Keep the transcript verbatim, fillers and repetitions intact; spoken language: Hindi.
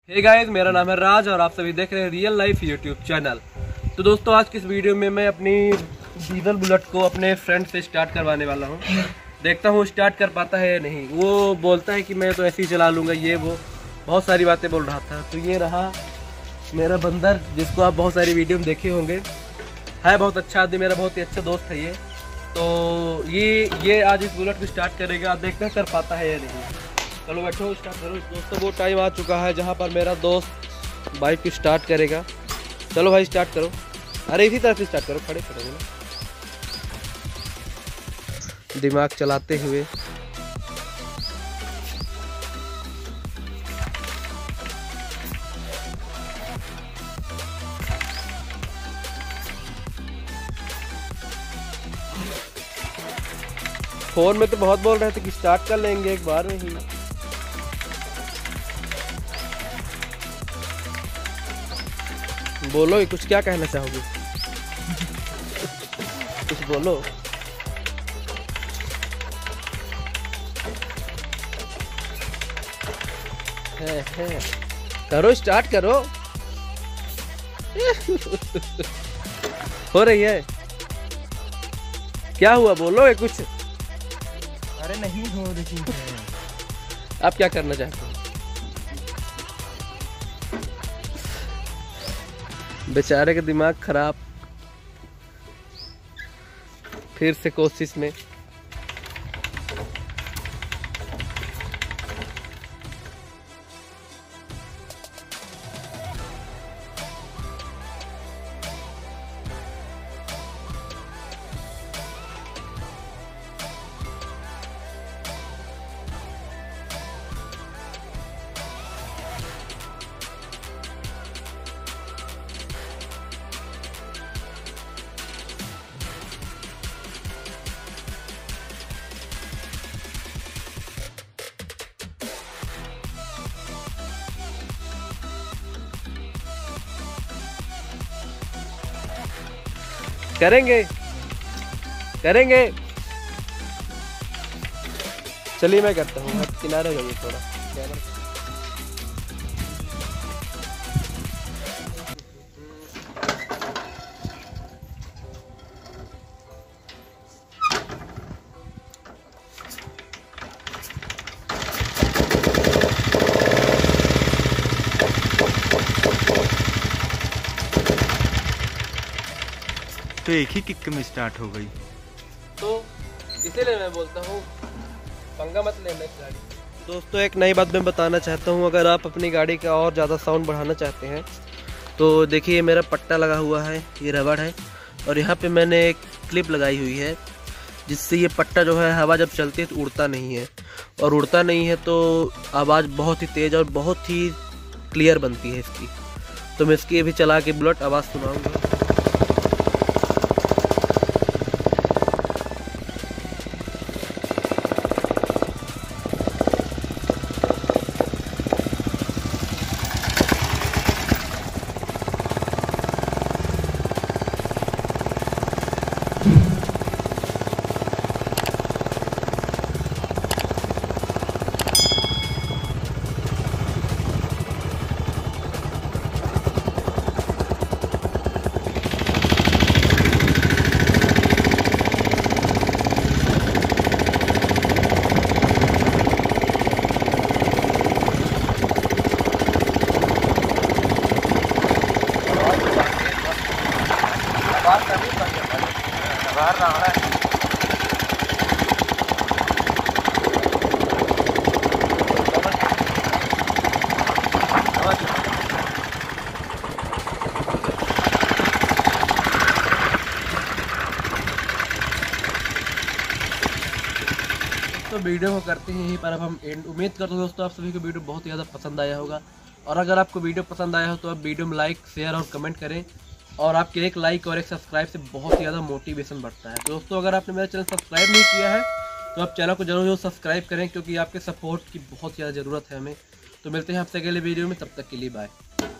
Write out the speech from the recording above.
हे गाइस, मेरा नाम है राज और आप सभी देख रहे हैं रियल लाइफ यूट्यूब चैनल। तो दोस्तों, आज की इस वीडियो में मैं अपनी डीजल बुलेट को अपने फ्रेंड से स्टार्ट करवाने वाला हूं। देखता हूं स्टार्ट कर पाता है या नहीं। वो बोलता है कि मैं तो ऐसे ही चला लूँगा, ये वो बहुत सारी बातें बोल रहा था। तो ये रहा मेरा बंदर, जिसको आप बहुत सारी वीडियो में देखे होंगे। है बहुत अच्छा आदमी, मेरा बहुत ही अच्छा दोस्त है ये। तो ये ये आज इस बुलेट को स्टार्ट करेगा, आप देखते हैं कर पाता है या नहीं। चलो बैठो, स्टार्ट करो दोस्तों। वो टाइम आ चुका है जहाँ पर मेरा दोस्त बाइक को स्टार्ट करेगा। चलो भाई स्टार्ट करो। अरे इसी तरह से स्टार्ट करो, खड़े खड़े ना, दिमाग चलाते हुए। फोन में तो बहुत बोल रहे थे कि स्टार्ट कर लेंगे एक बार में ही। बोलो, कुछ क्या कहना चाहोगे? कुछ बोलो। है, है। करो, स्टार्ट करो। हो रही है? क्या हुआ, बोलो कुछ। अरे नहीं हो रही है। आप क्या करना चाहते हैं? बेचारे का दिमाग खराब। फिर से कोशिश में। करेंगे करेंगे चलिए मैं करता हूँ। आप किनारे हो जाइए थोड़ा। तो एक ही किक में स्टार्ट हो गई। तो इसीलिए मैं बोलता हूँ पंगा मत लेना इस गाड़ी। दोस्तों, एक नई बात मैं बताना चाहता हूँ। अगर आप अपनी गाड़ी का और ज़्यादा साउंड बढ़ाना चाहते हैं तो देखिए, मेरा पट्टा लगा हुआ है, ये रबड़ है, और यहाँ पे मैंने एक क्लिप लगाई हुई है जिससे ये पट्टा जो है हवा जब चलती है तो उड़ता नहीं है। और उड़ता नहीं है तो आवाज़ बहुत ही तेज़ और बहुत ही क्लियर बनती है इसकी। तो मैं इसकी अभी चला के बुलेट आवाज़ सुनाऊँगा। बाहर ना है। तो वीडियो को करते हैं यहीं पर अब हम एंड। उम्मीद करता हूँ दोस्तों आप सभी को वीडियो बहुत ही ज़्यादा पसंद आया होगा। और अगर आपको वीडियो पसंद आया हो तो आप वीडियो में लाइक, शेयर और कमेंट करें। और आपके एक लाइक और एक सब्सक्राइब से बहुत ही ज़्यादा मोटिवेशन बढ़ता है। दोस्तों, अगर आपने मेरा चैनल सब्सक्राइब नहीं किया है तो आप चैनल को जरूर जरूर सब्सक्राइब करें, क्योंकि आपके सपोर्ट की बहुत ज़्यादा ज़रूरत है हमें। तो मिलते हैं आपसे अगले वीडियो में, तब तक के लिए बाय।